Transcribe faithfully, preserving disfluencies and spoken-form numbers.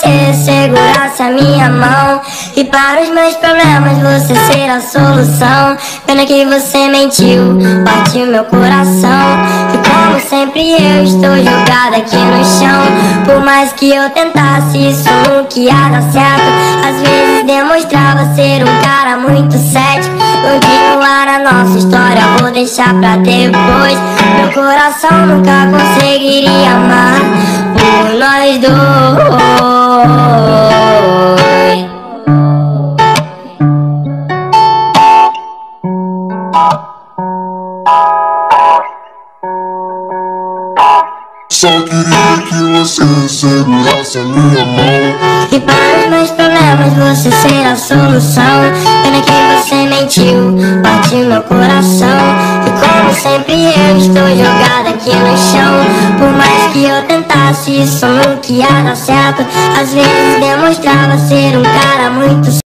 você segurasse a minha mão, e para os meus problemas você ser a solução. Pena que você mentiu, partiu meu coração, e como sempre eu estou jogada aqui no chão. Por mais que eu tentasse, isso nunca ia dar certo. Às vezes demonstrava ser um cara muito cético. Continuar a nossa história, vou deixar pra depois. Meu coração nunca conseguiria amar por nós dois. Só queria que você segurasse a minha mão, e para os meus problemas você ser a solução. Pena que você mentiu, partiu meu coração, e como sempre eu estou jogada aqui no chão. Por mais que eu tentasse, isso nunca ia dar certo. Às vezes demonstrava ser um cara muito